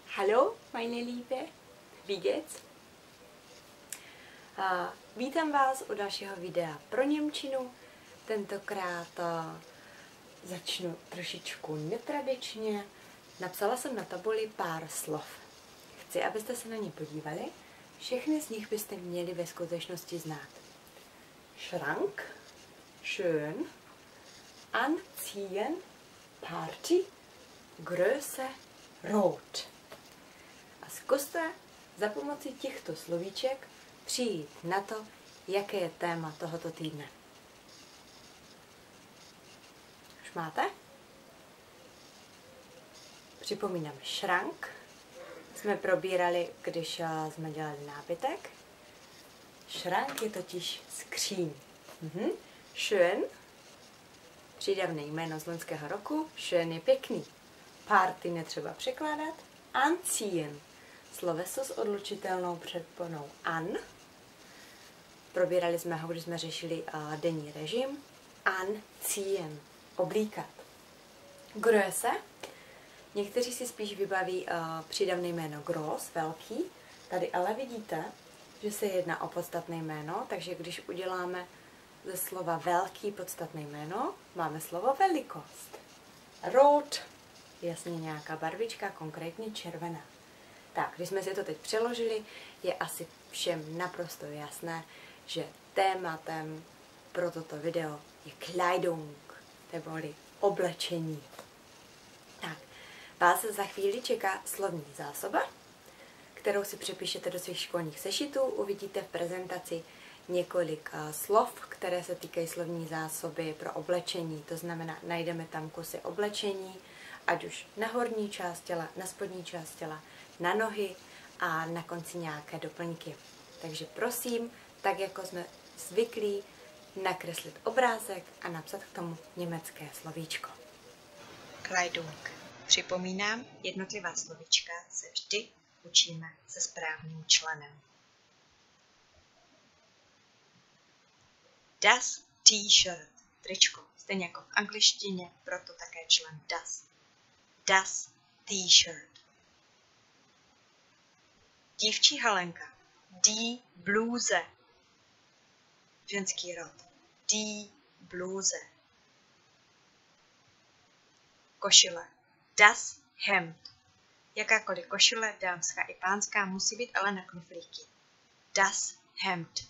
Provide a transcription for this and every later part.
Hallo, meine Liebe, wie geht's? Vítám vás u dalšího videa pro němčinu. Tentokrát začnu trošičku netradičně. Napsala jsem na tabuli pár slov. Chci, abyste se na ně podívali. Všechny z nich byste měli ve skutečnosti znát. Schrank, schön, anziehen, Party, Größe, rot. A zkuste za pomocí těchto slovíček přijít na to, jaké je téma tohoto týdne. Už máte? Připomínám, Schrank jsme probírali, když jsme dělali nábytek. Schrank je totiž skříň. Schön, přídavné jméno z loňského roku, schön je pěkný. Party netřeba překládat. Anziehen, sloveso s odlučitelnou předponou an. Probírali jsme ho, když jsme řešili denní režim. Anziehen, oblíkat. Größe, někteří si spíš vybaví přídavné jméno groß, velký. Tady ale vidíte, že se jedná o podstatné jméno, takže když uděláme ze slova velký podstatné jméno, máme slovo velikost. Rot, jasně nějaká barvička, konkrétně červená. Tak, když jsme si to teď přeložili, je asi všem naprosto jasné, že tématem pro toto video je Kleidung, neboli oblečení. Tak, vás za chvíli čeká slovní zásoba, kterou si přepíšete do svých školních sešitů. Uvidíte v prezentaci několik slov, které se týkají slovní zásoby pro oblečení. To znamená, najdeme tam kusy oblečení, ať už na horní část těla, na spodní část těla, na nohy a na konci nějaké doplňky. Takže prosím, tak jako jsme zvyklí, nakreslit obrázek a napsat k tomu německé slovíčko. Kleidung. Připomínám, jednotlivá slovíčka se vždy učíme se správným členem. Das T-shirt, tričko, stejně jako v angličtině, proto také člen das. Das T-shirt. Dívčí halenka, die Bluse. Ženský rod, die Bluse. Košile, das Hemd. Jakákoliv košile, dámská i pánská, musí být ale na knoflíky. Das Hemd.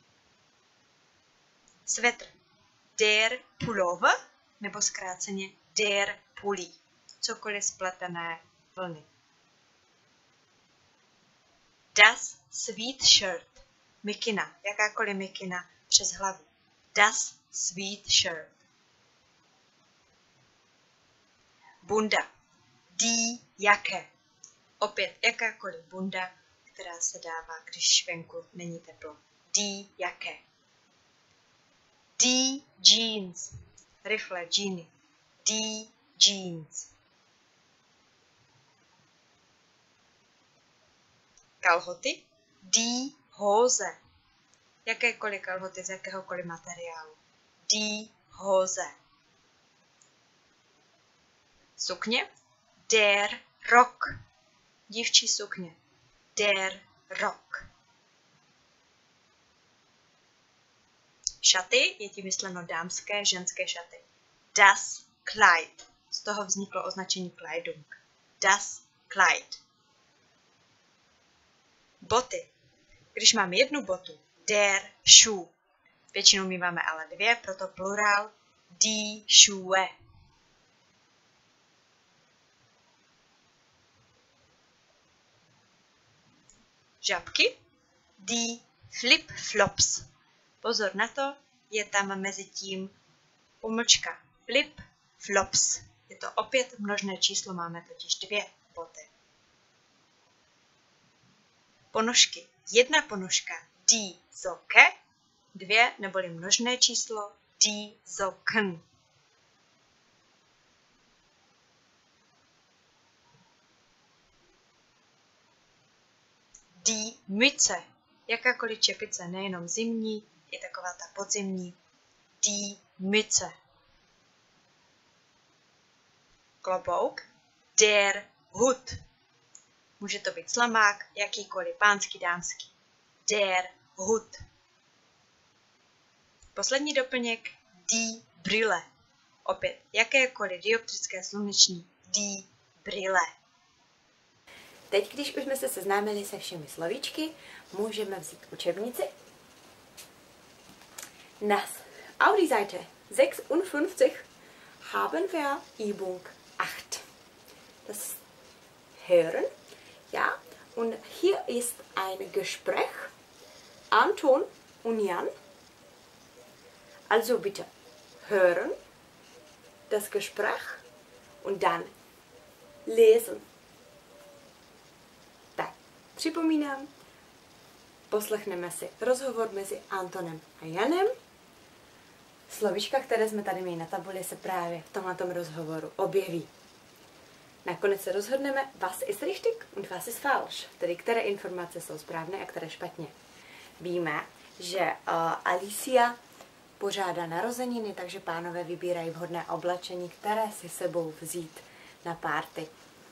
Svetr, der Pullover, nebo zkráceně der Pulli. Cokoliv spletené vlny. Das Sweatshirt, mikina, jakákoliv mikina přes hlavu. Das Sweatshirt. Bunda, die Jacke. Opět jakákoliv bunda, která se dává, když venku není teplo. Die Jacke. Die Jeans, rifle, džíny. Die Jeans. Kalhoty, die Hose. Jakékoliv kalhoty z jakéhokoliv materiálu. Die Hose. Sukně, der Rock. Dívčí sukně, der Rock. Šaty, je tím mysleno dámské, ženské šaty. Das Kleid. Z toho vzniklo označení Kleidung. Das Kleid. Boty. Když mám jednu botu, der Schuh. Většinou míváme ale dvě, proto plurál die Schuhe. Žabky, die Flip-flops. Pozor na to, je tam mezi tím pomlčka flip-flops. Je to opět množné číslo, máme totiž dvě boty. Ponožky. Jedna ponožka, die Socke, dvě neboli množné číslo, die Socken. Die Mütze. Jakákoliv čepice, nejenom zimní, je taková ta podzimní. Die Mütze. Klobouk, der Hut. Může to být slamák, jakýkoliv, pánský, dámský. Der Hut. Poslední doplněk, die Brille. Opět, jakékoliv dioptrické sluneční, die Brille. Teď, když už jsme se seznámili se všemi slovíčky, můžeme vzít učebnici. Auf die Seite 56 haben wir Übung 8. Das Hören. Ja, und hier ist ein Gespräch. Anton und Jan. Also bitte hören, das Gespräch und dann lesen. Tak, připomínám, poslechneme si rozhovor mezi Antonem a Janem. Slovíčka, které jsme tady měli na tabuli, se právě v tomhletom rozhovoru objeví. Nakonec se rozhodneme, was ist richtig und was ist falsch, tedy které informace jsou správné a které špatně. Víme, že Alicia pořádá narozeniny, takže pánové vybírají vhodné oblečení, které si sebou vzít na párty.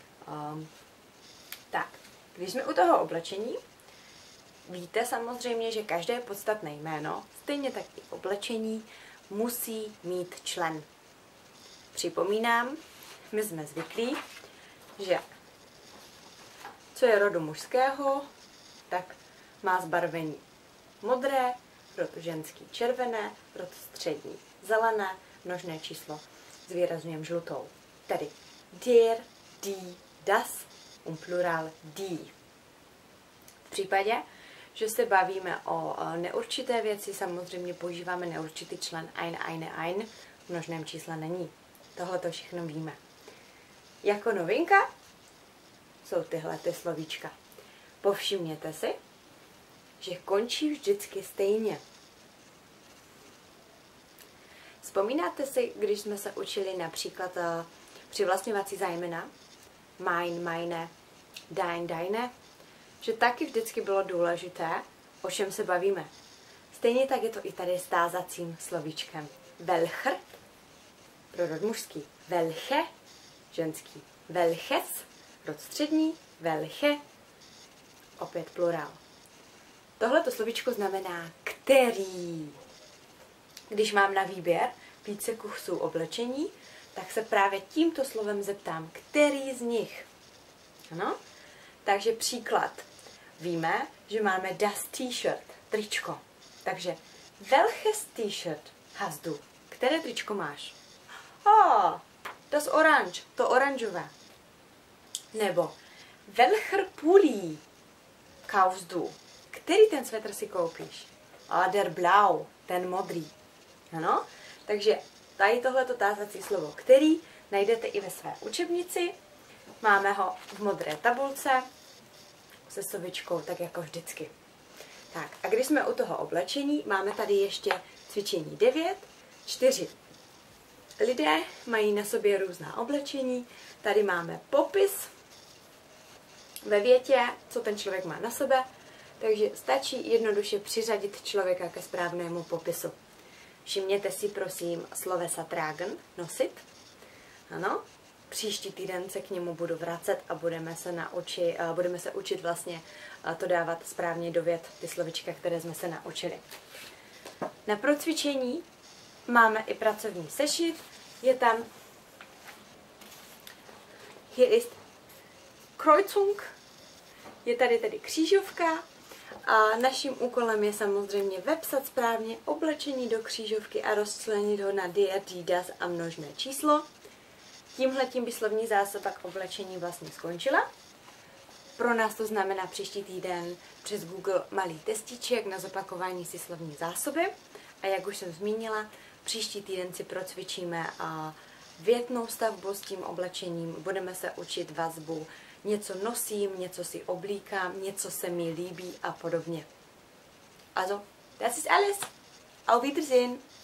Tak, když jsme u toho oblečení, víte samozřejmě, že každé podstatné jméno, stejně tak i oblečení, musí mít člen. Připomínám, my jsme zvyklí, že co je rodu mužského, tak má zbarvení modré, rod ženský červené, rod střední zelené, množné číslo zvýrazňujeme žlutou. Tedy der, die, das und plurál die. V případě, že se bavíme o neurčité věci, samozřejmě používáme neurčitý člen ein, eine, ein, v množném čísle není. Tohle to všechno víme. Jako novinka jsou tyhle ty slovíčka. Povšimněte si, že končí vždycky stejně. Vzpomínáte si, když jsme se učili například přivlastňovací zájmena, mein, meine, dein, deine, že taky vždycky bylo důležité, o čem se bavíme. Stejně tak je to i tady s tázacím slovíčkem. Welcher, pro rod mužský, welche, ženský, welches, rod střední, welche, opět plurál. Tohleto slovíčko znamená který. Když mám na výběr více kusů oblečení, tak se právě tímto slovem zeptám, který z nich. Ano? Takže příklad. Víme, že máme das T-shirt, tričko. Takže welches T-shirt hast du? Které tričko máš? Das Orange, to oranžové. Nebo welcher Pulli kaufst du? Který ten svetr si koupíš? Der Blau, ten modrý. Ano? Takže tady tohleto tázací slovo který najdete i ve své učebnici. Máme ho v modré tabulce se sovičkou, tak jako vždycky. Tak, a když jsme u toho oblečení, máme tady ještě cvičení 9. 4 lidé mají na sobě různá oblečení. Tady máme popis ve větě, co ten člověk má na sebe. Takže stačí jednoduše přiřadit člověka ke správnému popisu. Všimněte si prosím slovesa tragen, nosit. Ano, příští týden se k němu budu vracet a budeme se učit vlastně to dávat správně do vět, ty slovička, které jsme se naučili. Na procvičení máme i pracovní sešit. Je tam hier ist Kreuzung, je tady tedy křížovka. A naším úkolem je samozřejmě vepsat správně oblečení do křížovky a rozčlenit ho na der, die, das a množné číslo. Tímhletím by slovní zásoba k oblečení vlastně skončila. Pro nás to znamená příští týden přes Google malý testíček na zopakování si slovní zásoby. A jak už jsem zmínila, příští týden si procvičíme větnou stavbu s tím oblečením. Budeme se učit vazbu. Něco nosím, něco si oblíkám, něco se mi líbí a podobně. Also, das ist alles. Auf Wiedersehen.